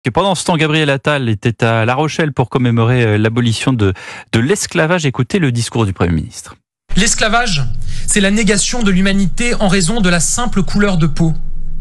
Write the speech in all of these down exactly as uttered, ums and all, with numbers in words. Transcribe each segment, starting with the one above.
Et pendant ce temps, Gabriel Attal était à La Rochelle pour commémorer l'abolition de, de l'esclavage. Écoutez le discours du Premier ministre. L'esclavage, c'est la négation de l'humanité en raison de la simple couleur de peau.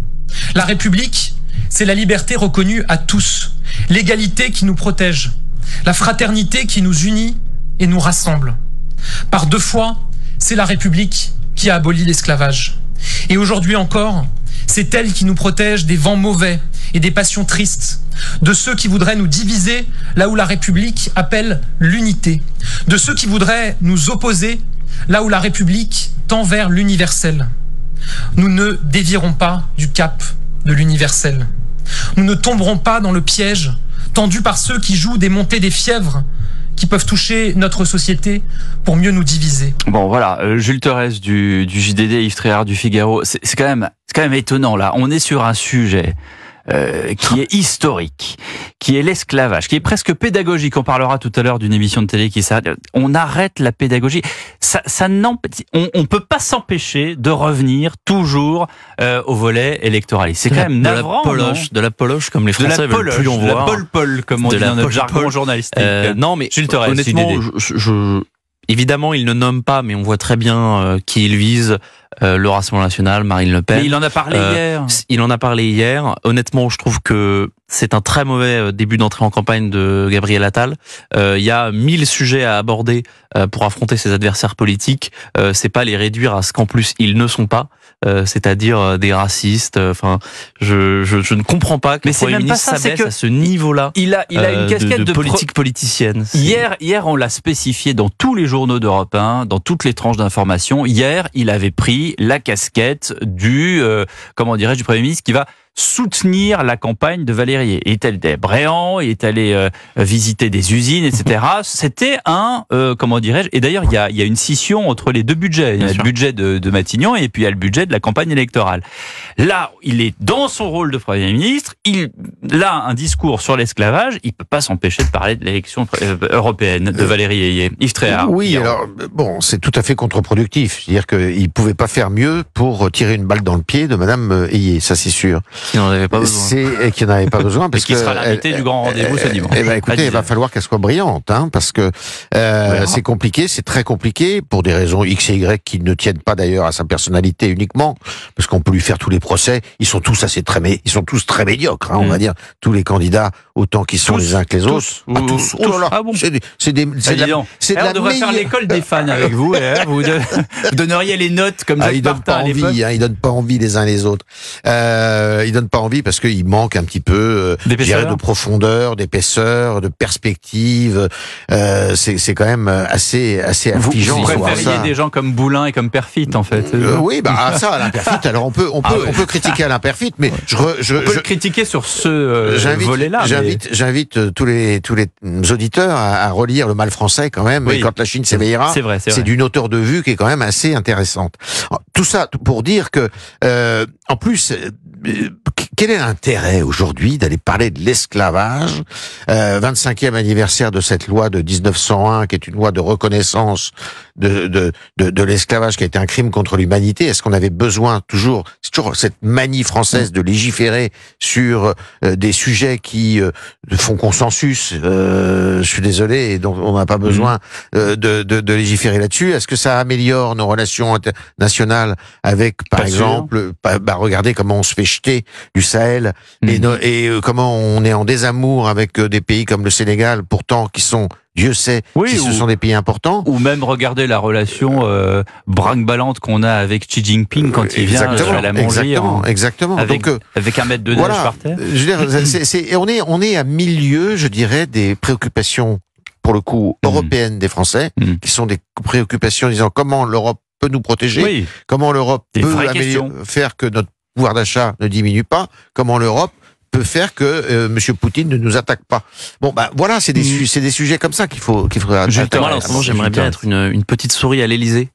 La République, c'est la liberté reconnue à tous, l'égalité qui nous protège, la fraternité qui nous unit et nous rassemble. Par deux fois, c'est la République qui a aboli l'esclavage. Et aujourd'hui encore, c'est elle qui nous protège des vents mauvais et des passions tristes, de ceux qui voudraient nous diviser là où la République appelle l'unité, de ceux qui voudraient nous opposer là où la République tend vers l'universel. Nous ne dévierons pas du cap de l'universel. Nous ne tomberons pas dans le piège tendu par ceux qui jouent des montées des fièvres qui peuvent toucher notre société pour mieux nous diviser. Bon voilà, euh, Jules Thorez du, du J D D, Yves Tréhard du Figaro, c'est, c'est, quand même, c'est quand même étonnant là, on est sur un sujet euh, qui est historique, qui est l'esclavage, qui est presque pédagogique. On parlera tout à l'heure d'une émission de télé qui s'arrête. On arrête la pédagogie. Ça, ça on, on peut pas s'empêcher de revenir toujours euh, au volet électoral. C'est quand la, même navrant, de la poloche, de la poloche comme les Français veulent poloche, plus en voir. De la pol-pol, comme on de dit dans notre jargon journalistique. Euh, non, mais Jules Thorez, honnêtement, je, je, évidemment, il ne nomme pas, mais on voit très bien euh, qui il vise. Euh, le Rassemblement National, Marine Le Pen. Mais il en a parlé euh, hier. Il en a parlé hier. Honnêtement, je trouve que c'est un très mauvais début d'entrée en campagne de Gabriel Attal. Euh, il y a mille sujets à aborder euh, pour affronter ses adversaires politiques. Euh, c'est pas les réduire à ce qu'en plus ils ne sont pas, euh, c'est-à-dire euh, des racistes. Enfin, euh, je, je, je ne comprends pas que mais le Premier ministre s'abaisse à ce niveau-là. Il a, il a une casquette de, de, de politique pro... politicienne. Hier, hier, on l'a spécifié dans tous les journaux d'Europe un, dans toutes les tranches d'information. Hier, il avait pris la casquette du, euh, comment dirais-je, du Premier ministre qui va soutenir la campagne de Valérie. Il est allé à Bréant, il est allé euh, visiter des usines, et cetera. C'était un, euh, comment dirais-je, et d'ailleurs il y a, il y a une scission entre les deux budgets. Il y a le budget de, de Matignon et puis il y a le budget de la campagne électorale. Là, il est dans son rôle de Premier ministre, il a un discours sur l'esclavage, il peut pas s'empêcher de parler de l'élection européenne de Valérie Ayé. Yves Tréhard. Oui, alors, bon, c'est tout à fait contre-productif. C'est-à-dire qu'il pouvait pas faire mieux pour tirer une balle dans le pied de Madame Ayé, ça c'est sûr. Qui n'en avait pas besoin. C'est, et qui n'en avait pas besoin parce qui que sera l'invité du grand rendez-vous ce dimanche. Eh ben, écoutez, il va falloir qu'elle soit brillante, hein, parce que euh, c'est compliqué, c'est très compliqué pour des raisons X et Y qui ne tiennent pas d'ailleurs à sa personnalité uniquement, parce qu'on peut lui faire tous les procès. Ils sont tous assez très, mais ils sont tous très médiocres, hein, on mmh. va dire tous les candidats autant qu'ils sont tous, les uns que les autres. Tous, ah, tous. tous. Oh là là. Ah bon. C'est des, c'est des, c'est de la, c'est de on la devrait meilleure... faire l'école des fans avec vous. Et, hein, vous, de, vous donneriez les notes comme ah, Jacques Martin à l'époque. Hein, ils donnent pas envie les uns les autres. Euh, ils donnent pas envie parce qu'il manque un petit peu euh, de profondeur, d'épaisseur, de perspective. Euh, c'est, c'est quand même assez, assez affligeant. Vous, vous préfériez des gens comme Boulin et comme Perfit, en fait. Euh, oui, bah ça, Alain Perfit. Alors on peut, on peut, ah ouais. on peut critiquer Alain Perfit, mais je, je, on peut je le critiquer sur ce euh, volet-là. J'invite, mais... j'invite tous les, tous les auditeurs à, à relire Le Mal français quand même. Oui. Et quand la Chine s'éveillera, c'est vrai, c'est, c'est vrai. d'une hauteur de vue qui est quand même assez intéressante. Tout ça pour dire que, euh, en plus. Euh, Quel est l'intérêt aujourd'hui d'aller parler de l'esclavage, euh, vingt-cinquième anniversaire de cette loi de dix-neuf cent un, qui est une loi de reconnaissance de, de, de, de l'esclavage, qui a été un crime contre l'humanité. Est-ce qu'on avait besoin toujours, c'est toujours cette manie française de légiférer sur euh, des sujets qui euh, font consensus, euh, je suis désolé, et donc on n'a pas besoin euh, de, de, de légiférer là-dessus. Est-ce que ça améliore nos relations internationales avec, par pas exemple, bah, bah, regardez comment on se fait jeter du Sahel, mmh. et, no, et euh, comment on est en désamour avec euh, des pays comme le Sénégal, pourtant qui sont, Dieu sait, oui, si ou, ce sont des pays importants. Ou même regarder la relation euh, brinque-ballante qu'on a avec Xi Jinping quand il vient euh, à la manger. Exactement, en, exactement. Avec, Donc, euh, avec un mètre de neige voilà, par terre. Je veux dire, c'est, c'est, on est, on est à milieu, je dirais, des préoccupations, pour le coup, mmh. européennes des Français, mmh. qui sont des préoccupations disant comment l'Europe peut nous protéger, oui. comment l'Europe des peut améliorer, faire que notre pouvoir d'achat ne diminue pas, comment l'Europe peut faire que euh, Monsieur Poutine ne nous attaque pas. Bon, bah voilà, c'est des, mmh. su- c'est des sujets comme ça qu'il faut qu'il faudra. Justement, en ce moment, j'aimerais bien être une, une petite souris à l'Élysée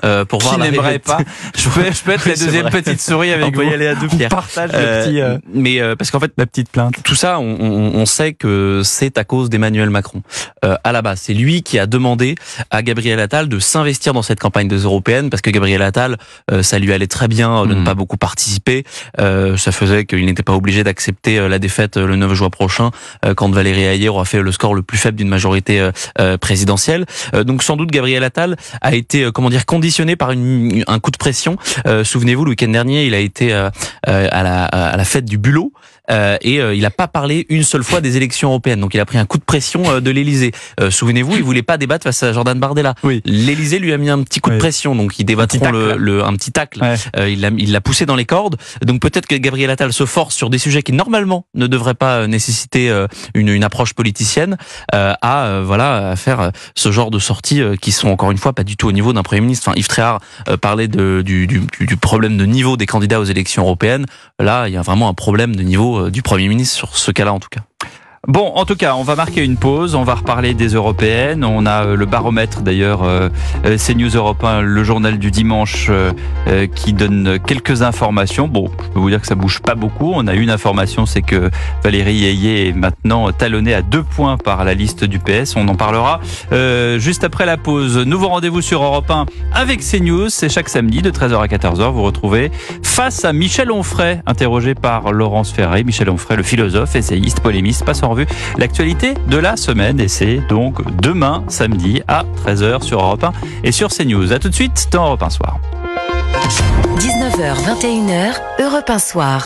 euh, pour Qui voir la n'aimerait réalité. pas. Je peux, je peux être Oui, la c'est deuxième vrai. petite souris avec On peut vous. y aller à deux pierres. On partage Euh, le petit, euh, mais euh, parce qu'en fait, la petite plainte. tout ça, on, on, on sait que c'est à cause d'Emmanuel Macron. Euh, à la base, c'est lui qui a demandé à Gabriel Attal de s'investir dans cette campagne des européennes, parce que Gabriel Attal, euh, ça lui allait très bien de Mmh. ne pas beaucoup participer. Euh, ça faisait qu'il n'était pas obligé d'accepter euh, la défaite euh, le neuf juin prochain, euh, quand Valérie Hayer aura fait le score le plus faible d'une majorité euh, euh, présidentielle. Euh, donc sans doute Gabriel Attal a été, euh, comment dire, conditionné par une, un coup de pression. Euh, souvenez-vous, le week-end dernier, il a été euh, euh, à, la, à la fête du bulot. Euh, et euh, il n'a pas parlé une seule fois des élections européennes. Donc il a pris un coup de pression euh, de l'Élysée. Euh, souvenez-vous, il voulait pas débattre face à Jordan Bardella. Oui. L'Élysée lui a mis un petit coup Oui. de pression, donc ils débattront Un petit le, tacle. le un petit tacle. Ouais. Euh, il l'a il l'a poussé dans les cordes. Donc peut-être que Gabriel Attal se force sur des sujets qui normalement ne devraient pas nécessiter euh, une, une approche politicienne euh, à euh, voilà à faire euh, ce genre de sorties euh, qui sont encore une fois pas du tout au niveau d'un Premier ministre. Enfin, Yves Tréhard euh, parlait de, du, du, du problème de niveau des candidats aux élections européennes. Là, il y a vraiment un problème de niveau euh, du Premier ministre sur ce cas-là en tout cas. Bon, en tout cas, on va marquer une pause, on va reparler des européennes. On a euh, le baromètre d'ailleurs, euh, euh, CNews Europe un, le journal du dimanche euh, euh, qui donne quelques informations. Bon, je peux vous dire que ça bouge pas beaucoup. On a une information, c'est que Valérie Hayer est maintenant talonnée à deux points par la liste du P S. On en parlera euh, juste après la pause. Nouveau rendez-vous sur Europe un avec CNews. C'est chaque samedi de treize heures à quatorze heures. Vous retrouvez face à Michel Onfray, interrogé par Laurence Ferré. Michel Onfray, le philosophe, essayiste, polémiste, passe en revue l'actualité de la semaine. Et c'est donc demain, samedi, à treize heures sur Europe un et sur CNews. À tout de suite dans Europe un Soir. dix-neuf heures vingt et une heures, Europe un Soir.